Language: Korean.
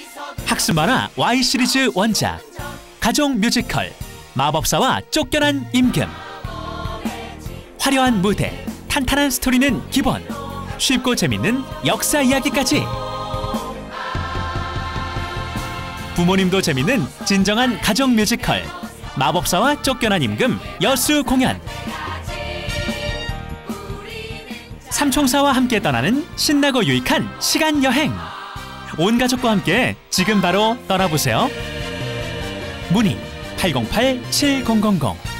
학습 만화 Y 시리즈 원작, 가족 뮤지컬 마법사와 쫓겨난 임금. 화려한 무대, 탄탄한 스토리는 기본. 쉽고 재밌는 역사 이야기까지. 부모님도 재밌는 진정한 가족 뮤지컬 마법사와 쫓겨난 임금 여수 공연. 삼총사와 함께 떠나는 신나고 유익한 시간 여행. 온 가족과 함께 지금 바로 떠나보세요. 문의 808-7000